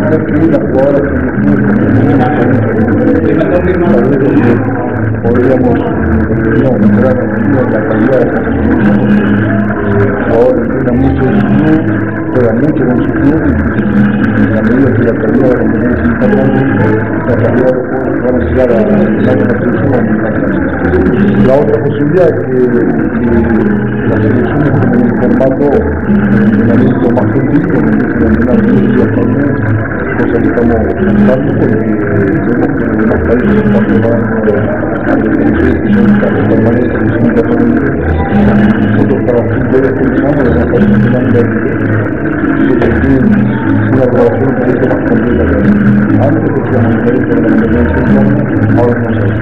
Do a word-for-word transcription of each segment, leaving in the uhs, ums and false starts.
reconocer que las jugadoras que no podríamos no, mejorar la calidad de las jugadores entrenan mucho en su club, juegan mucho con su club y en la medida que la calidad de la competencia importante, la calidad de los jugadores van a llegar a la selección a la otra posibilidad es que, que las selecciones tengan un formato de entrenamiento más gentil, como empiezan a entrenar diez días por mes, cosa que estamos buscando porque vemos que en los países están preparando las selecciones que son casi permanentes, que son permanentes. Nosotros para los quince días que entrenamos, los demás países están veinte. Entonces tienen una relación un poquito más completa que antes, que se llama diferente de la competencia interna, ahora no sé.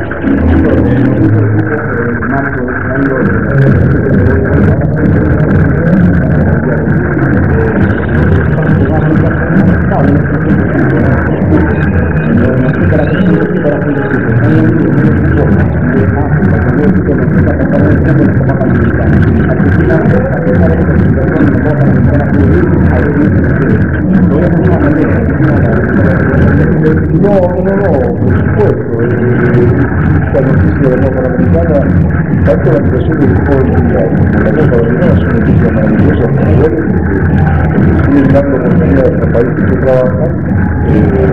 No, no, no, por supuesto. La noticia de la Copa Americana, tanto la impresión del equipo del Mundial, la Copa Americana es una noticia maravillosa para ver, porque siguen dando oportunidades a países que trabajan, eh,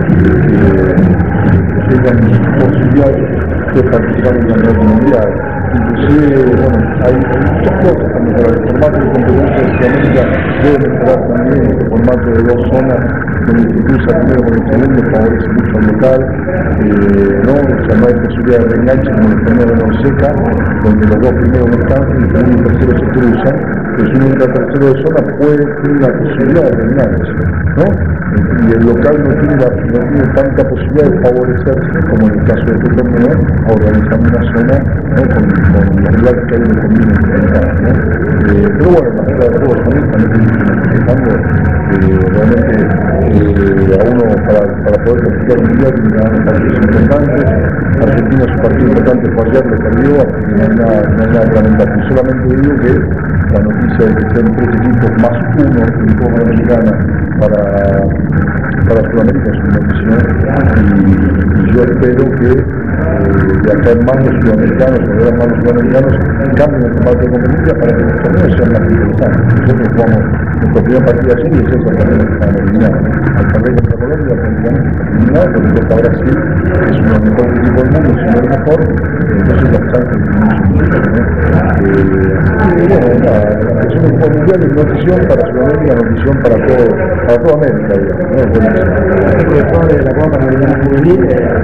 que tengan posibilidades de participar en el campeonato mundial. Inclusive, bueno, hay muchas cosas que mejorar. El formato de competencia de Sudamérica debe mejorar también. El formato de dos zonas, donde se cruza primero con el segundo, favorece mucho al local. Eh, ¿no? O sea, no hay posibilidad de reenganche como el torneo de Norseca, donde los dos primeros no están y el segundo y el tercero se cruzan. El segundo y el tercero de zona puede tener la posibilidad de reenganche, ¿no? Y el local no tiene, la, no tiene tanta posibilidad de favorecerse como en el caso de este torneo, organizando una zona, ¿no? con, con los rivales que hay en el camino enfrentados, ¿no? Eh, pero bueno, la manera de juego también también tiene que ir manejando eh, realmente eh, a uno para, para poder clasificar un mundial tiene que ganar partidos importantes. Argentina su partido importante fue ayer, lo perdió, así que no hay nada, no hay nada lamentable. Solamente digo que la noticia de que estén tres equipos más uno en la Copa Americana para, para Sudamérica es una noticia y, y yo espero que eh, de acá en más los sudamericanos, o de más los sudamericanos, cambien el formato de competencia para que los torneos sean más interesantes. Nosotros jugamos nuestro primer partido así y es eso también lo que están eliminados. Al perder contra Colombia, prácticamente está eliminado, porque toca Brasil, que es uno de los mejores equipos del mundo, si no el mejor, entonces las chances son mucho mejores, ¿no? Eh, y bueno, nada, la selección del juego mundial es notición para Sudamérica, notición para todo, para toda América, digamos, ¿no? Es buenísimo. El profesor de la Copa Americana Juvenil,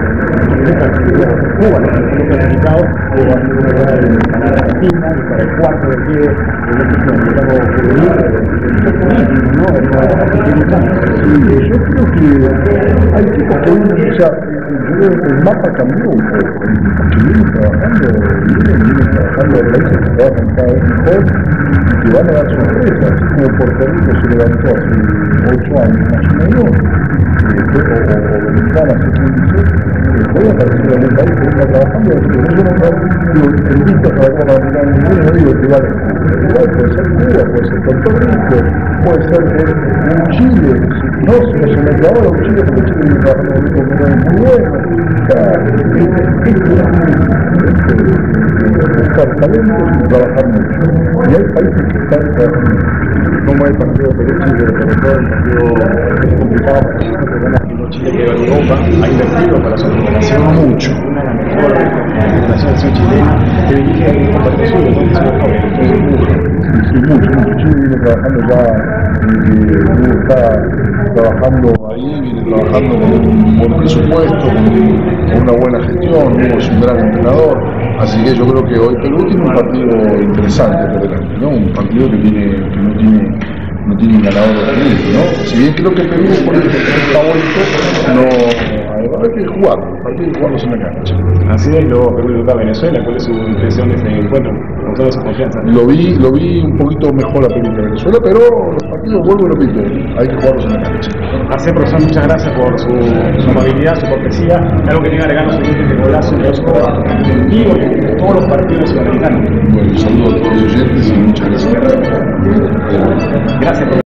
Cuba, los clasificados, Cuba ha sido una gran para Argentina y para el cuarto de pie del equipo americano juvenil, ¿no? Sí, yo creo que hay tipos que vienen, o sea, el mapa cambió un poco, hay tipos que vienen trabajando, vienen, vienen trabajando en países que trabajan cada vez mejor y que van a dar sorpresas, así como Puerto Rico se levantó hace ocho años más o menos, eh, o, o Dominicana hace quince, eh, puede aparecer algún país que está trabajando, así que yo no digo, invito a la Copa Americana en el no digo que vale, igual puede ser Cuba, puede ser Puerto Rico, puede ser un Chile, no se nos se mete ahora un Chile porque Chile viene trabajando con un comunidad muy bueno, buscar talentos y trabajar mucho, y hay países que están trabajando como el partido de Chile, sobre todo el partido complicado, porque Chile que va a Europa ha invertido para su recuperación mucho, una de las mejores de la selección chilena que dirige el competición de mucho, sí, mucho, mucho. Chile viene trabajando ya, eh, está trabajando ahí, viene trabajando con un buen presupuesto, con una buena gestión, Hugo es un gran entrenador, así que yo creo que hoy Perú tiene un partido interesante por delante, ¿no? Un partido que tiene, que no tiene no tiene ganador definido, ¿no? Si bien creo que Perú por el favorito, no, hay que jugarlo, el partido hay que jugarlos en la cancha. Así es, luego Perú le toca a Venezuela, ¿cuál es su impresión de este encuentro? Con toda esa confianza. Lo vi, lo vi un poquito mejor a Perú que a Venezuela, pero los partidos, vuelvo y repito, hay que jugarlos en la cancha. Así, profesor, muchas gracias por su, su amabilidad, su cortesía, algo que tenga regalo su de golazo y su trabajo en vivo en todos los partidos sudamericanos. Bueno, saludos a todos los oyentes y muchas gracias. Gracias.